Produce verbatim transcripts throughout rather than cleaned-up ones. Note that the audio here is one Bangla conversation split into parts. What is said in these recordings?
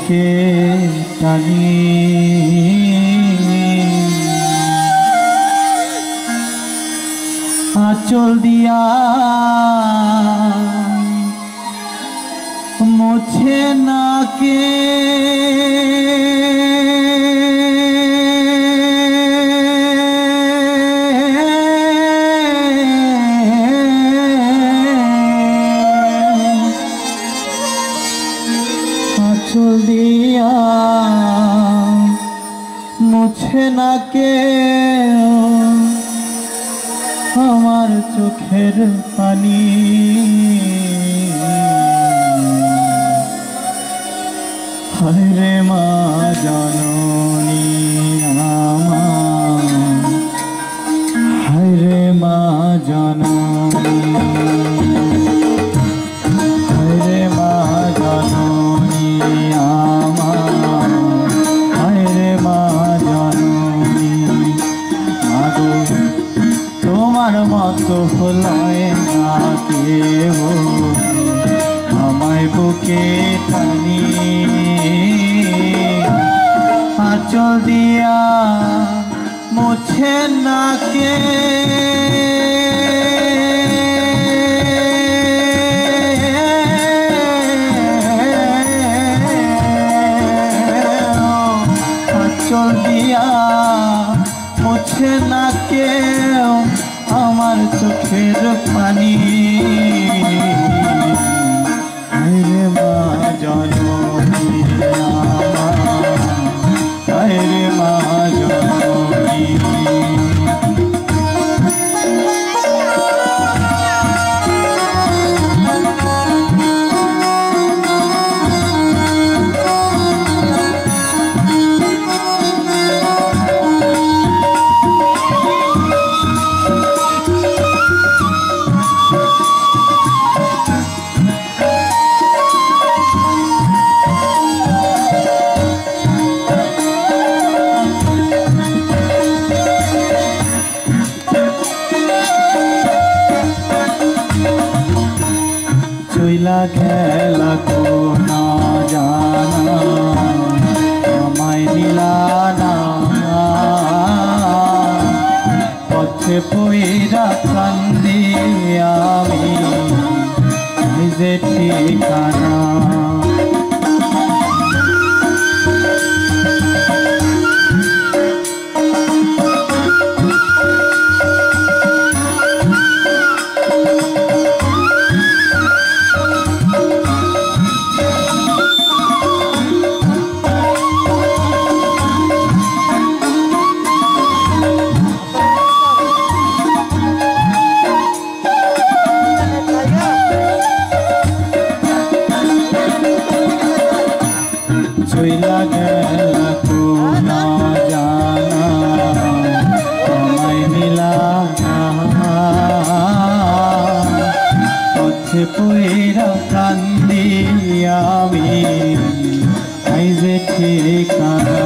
বুকে টানি আঁচল দিয়া মুছে না কে আঁচল দিয়া মুছে না কে আমার চোখের পানি হায় রে মা জননী আমার হায় রে মা জননী হায় রে মা জননী আমার হায় রে মা জননী মাগো তোমার মতো হলয় না কেউ আমায় বুকে টানি আঁচল দিয়া মুছে না কে আঁচল দিয়া মুছে না কেউ আমার চোখের পানি হায় রে মা জননী আমার হায় রে মা জননী চইলা খেলা কোনা জানা আমায় নিলা না পথে পইরা কান্দি আমি নিজে ঠিকানা চইলা গেলা কোনা জানা আমায় নিলা পথে পইরা কান্দি আমি এই যে ঠিকানা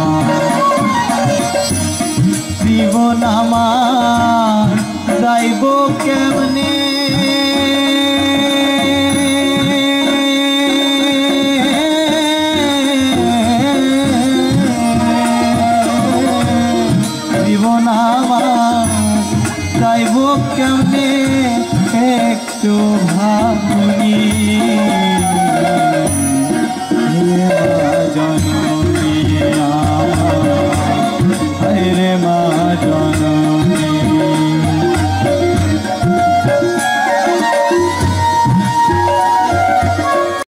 জীবন আমার যাইব কেমনে যাইব কেমনে একটু ভাব